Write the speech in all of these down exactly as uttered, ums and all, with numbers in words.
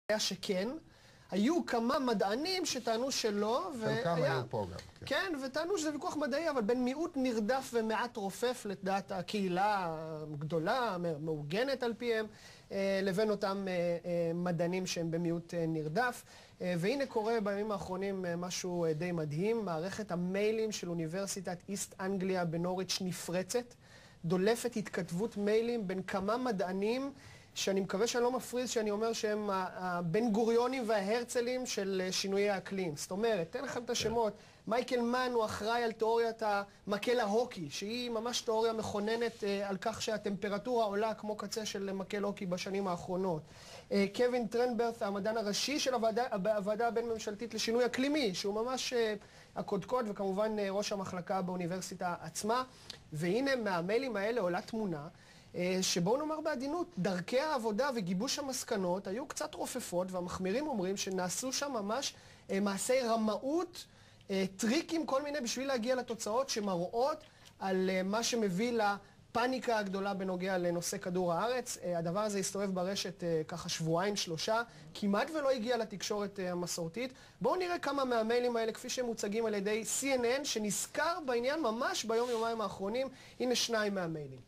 היה שכן, היו כמה מדענים שטענו שלא, חלקם היו פה גם. כן, וטענו שזה ויכוח מדעי, אבל בין מיעוט נרדף ומעט רופף לדעת הקהילה הגדולה, מעוגנת על פיהם, לבין אותם מדענים שהם במיעוט נרדף. והנה קורה בימים האחרונים משהו די מדהים, מערכת המיילים של אוניברסיטת איסט אנגליה בנוריץ' נפרצת, דולפת התכתבות מיילים בין כמה מדענים, שאני מקווה שאני לא מפריז שאני אומר שהם הבן גוריונים וההרצלים של שינויי האקלים. זאת אומרת, תן לכם את השמות. מייקל מן הוא אחראי על תיאוריית המקל ההוקי, שהיא ממש תיאוריה מכוננת על כך שהטמפרטורה עולה כמו קצה של מקל הוקי בשנים האחרונות. קווין טרנברת', המדען הראשי של הוועדה, הוועדה הבין-ממשלתית לשינוי אקלימי, שהוא ממש הקודקוד, וכמובן ראש המחלקה באוניברסיטה עצמה. והנה מהמיילים האלה עולה תמונה, שבואו נאמר בעדינות, דרכי העבודה וגיבוש המסקנות היו קצת רופפות, והמחמירים אומרים שנעשו שם ממש מעשי רמאות, טריקים כל מיני בשביל להגיע לתוצאות שמראות על מה שמביא לפאניקה הגדולה בנוגע לנושא כדור הארץ. הדבר הזה הסתובב ברשת ככה שבועיים, שלושה, כמעט ולא הגיע לתקשורת המסורתית. בואו נראה כמה מהמיילים האלה כפי שהם מוצגים על ידי סי אן אן, שנזכר בעניין ממש ביום יומיים האחרונים. הנה שניים מהמיילים.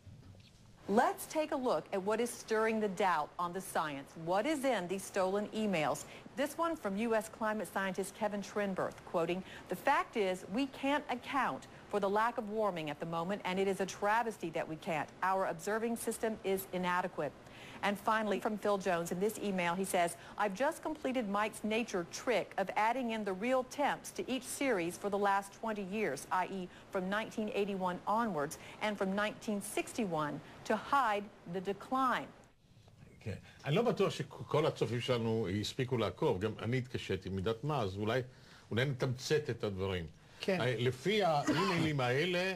Let's take a look at what is stirring the doubt on the science. What is in these stolen emails? This one from U S climate scientist Kevin Trenberth, quoting, "The fact is we can't account for the lack of warming at the moment, and it is a travesty that we can't. Our observing system is inadequate." And finally, from Phil Jones, in this email, he says, "I've just completed Mike's nature trick of adding in the real temps to each series for the last twenty years, that is from nineteen eighty-one onwards, and from nineteen sixty-one, to hide the decline." כן. אני לא בטוח שכל הצופים שלנו הספיקו לעקוב, גם אני התקשיתי מידת מה, אז אולי, אולי נתמצת את הדברים. כן. לפי האימיילים האלה,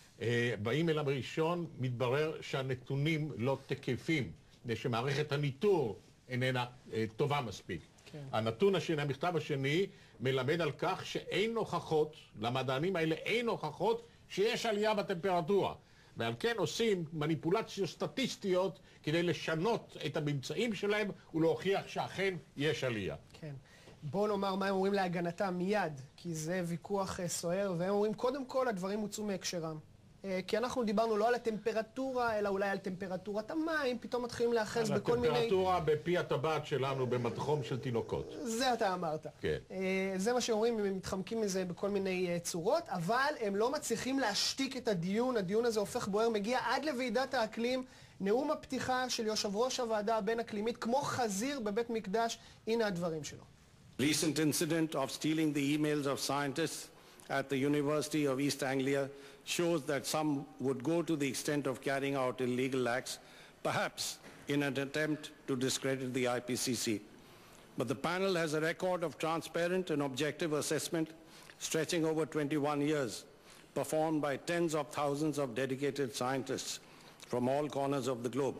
באימייל הראשון מתברר שהנתונים לא תקפים, שמערכת הניטור איננה טובה מספיק. כן. הנתון השני, המכתב השני, מלמד על כך שאין הוכחות, למדענים האלה אין הוכחות שיש עלייה בטמפרטורה. ועל כן עושים מניפולציות סטטיסטיות כדי לשנות את הממצאים שלהם ולהוכיח שאכן יש עלייה. כן. בואו נאמר מה הם אומרים להגנתם מיד, כי זה ויכוח סוער, והם אומרים קודם כל הדברים הוצאו מהקשרם. כי אנחנו דיברנו לא על הטמפרטורה, אלא אולי על טמפרטורת המים, פתאום מתחילים להאחז בכל מיני... הטמפרטורה בפי הטבעת שלנו במדחום של תינוקות. זה אתה אמרת. כן. זה מה שאומרים, הם מתחמקים מזה בכל מיני צורות, אבל הם לא מצליחים להשתיק את הדיון, הדיון הזה הופך בוער, מגיע עד לוועידת האקלים, נאום הפתיחה של יושב ראש הוועדה הבין-אקלימית, כמו חזיר בבית מקדש, הנה הדברים שלו. Recent incident of stealing the emails of scientists at the University of East Anglia shows that some would go to the extent of carrying out illegal acts, perhaps in an attempt to discredit the I P C C. But the panel has a record of transparent and objective assessment stretching over twenty-one years, performed by tens of thousands of dedicated scientists from all corners of the globe.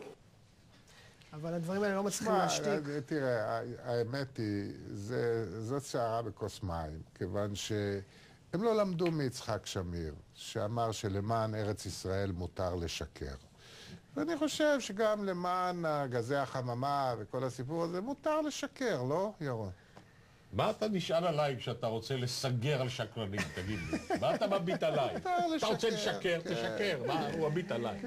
אבל הדברים האלה לא מצליחים להשתיק. תראה, האמת היא, זאת שערה בכוס מים, כיוון שהם לא למדו מיצחק שמיר, שאמר שלמען ארץ ישראל מותר לשקר. ואני חושב שגם למען גזי החממה וכל הסיפור הזה מותר לשקר, לא, ירון? מה אתה נשאל עליי כשאתה רוצה לסגר על שקרנים, תגיד לי? מה אתה מביט עליי? אתה רוצה לשקר, תשקר, מה הוא מביט עליי?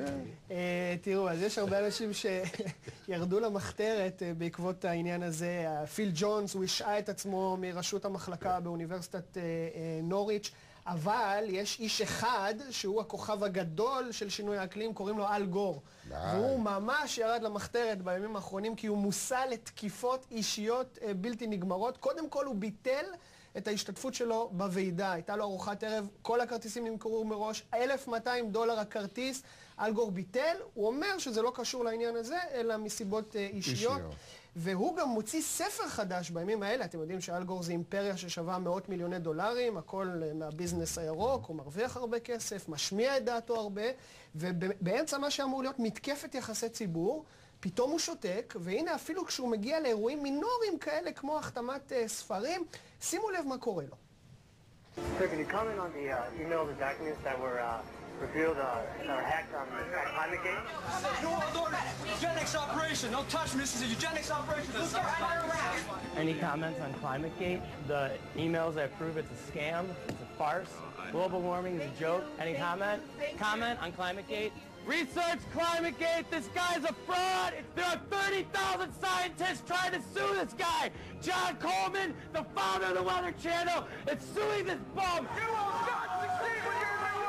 תראו, אז יש הרבה אנשים שירדו למחתרת בעקבות העניין הזה. פיל ג'ונס, הוא השעה את עצמו מראשות המחלקה באוניברסיטת נוריץ', אבל יש איש אחד שהוא הכוכב הגדול של שינוי האקלים, קוראים לו אל גור. והוא ממש ירד למחתרת בימים האחרונים כי הוא מושא לתקיפות אישיות בלתי נגמרות. קודם כל הוא ביטל את ההשתתפות שלו בוועידה. הייתה לו ארוחת ערב, כל הכרטיסים נמכרו מראש, אלף ומאתיים דולר הכרטיס. אל גור ביטל, הוא אומר שזה לא קשור לעניין הזה, אלא מסיבות אישיות. אישיות. והוא גם מוציא ספר חדש בימים האלה. אתם יודעים שאל גור זה אימפריה ששווה מאות מיליוני דולרים, הכל מהביזנס הירוק, הוא מרוויח הרבה כסף, משמיע את דעתו הרבה, ובאמצע מה שאמור להיות מתקפת יחסי ציבור, פתאום הוא שותק, והנה אפילו כשהוא מגיע לאירועים מינוריים כאלה כמו החתמת uh, ספרים, שימו לב מה קורה לו. Sir, can you comment on the uh, email, the documents that were uh, revealed uh, or hacked on the climate gate? eugenics operation. Don't touch me. This is a eugenics operation. Any comments on ClimateGate? The emails that prove it's a scam, it's a farce. Global warming is a joke. Any comment? Comment on ClimateGate? Research ClimateGate. This guy's a fraud. There are thirty thousand scientists trying to sue this guy. John Coleman, the founder of the Weather Channel, is suing this bum. You will not succeed when you're the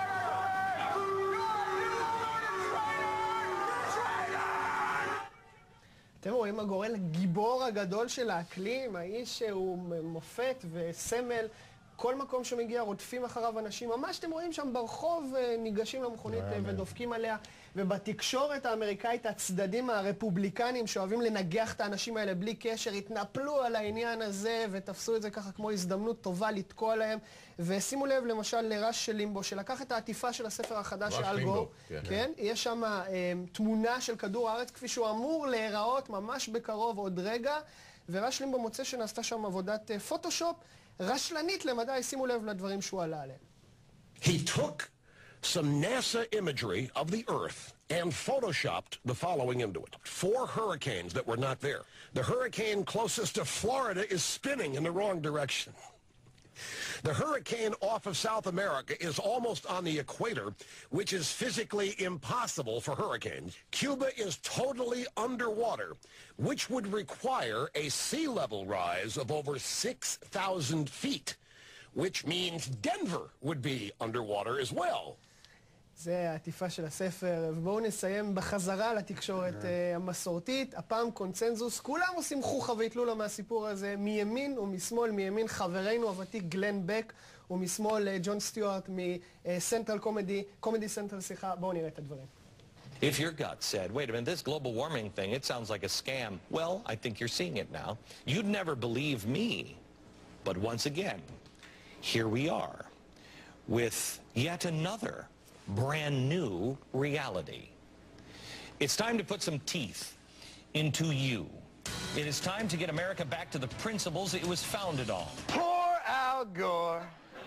אתם רואים מה גורל הגיבור הגדול של האקלים, האיש שהוא מופת וסמל. כל מקום שמגיע רודפים אחריו אנשים, ממש אתם רואים שם ברחוב ניגשים למכונית ודופקים עליה, ובתקשורת האמריקאית הצדדים הרפובליקנים שאוהבים לנגח את האנשים האלה בלי קשר, התנפלו על העניין הזה ותפסו את זה ככה כמו הזדמנות טובה לתקוע להם. ושימו לב למשל לרש לימבו שלקח את העטיפה של הספר החדש של אל גור, כן? יש שם תמונה של כדור הארץ כפי שהוא אמור להיראות ממש בקרוב עוד רגע, ורש לימבו מוצא שנעשתה שם עבודת פוטושופ רשלנית למדי, שימו לב לדברים שהוא עלה עליהם. He took some NASA imagery of the Earth and photoshopped the following into it. Four hurricanes that were not there. The hurricane closest to Florida is spinning in the wrong direction. The hurricane off of South America is almost on the equator, which is physically impossible for hurricanes. Cuba is totally underwater, which would require a sea level rise of over six thousand feet, which means Denver would be underwater as well. זה העטיפה של הספר, ובואו נסיים בחזרה לתקשורת המסורתית. הפעם קונצנזוס, כולם עושים חוכה והתלולה מהסיפור הזה, מימין ומשמאל, מימין חברינו הוותיק גלן בק, ומשמאל ג'ון סטיוארט מסנטרל קומדי, קומדי סנטרל, סליחה, בואו נראה את הדברים. If your gut said, wait a minute, this global warming thing, it sounds like a scam, well, I think you're seeing it now. You'd never believe me. But once again, here we are with yet another brand new reality. It's time to put some teeth into you. It is time to get America back to the principles it was founded on. Poor Al Gore.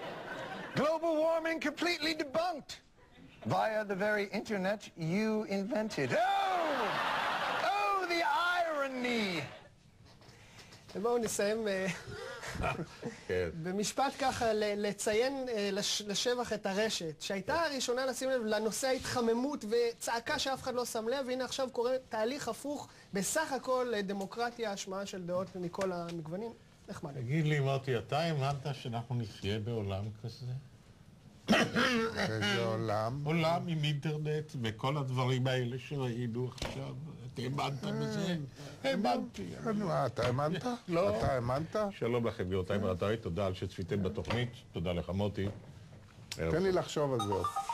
Global warming completely debunked via the very internet you invented. Oh! Oh, the irony! בואו נסיים במשפט ככה לציין לשבח את הרשת, שהייתה הראשונה לשים לב לנושא ההתחממות וצעקה שאף אחד לא שם לב, והנה עכשיו קורה תהליך הפוך, בסך הכל דמוקרטיה, השמעה של דעות מכל המגוונים. נחמד. תגיד לי מוטי, אתה האמנת שאנחנו נחיה בעולם כזה? איזה עולם? עולם עם אינטרנט וכל הדברים האלה שראינו עכשיו. אתה האמנת בזה? האמנתי. אתה האמנת? לא. אתה האמנת? שלום לכם גבירותיי ורבותיי, תודה על שצפיתם בתוכנית, תודה לך מוטי. תן לי לחשוב על זה.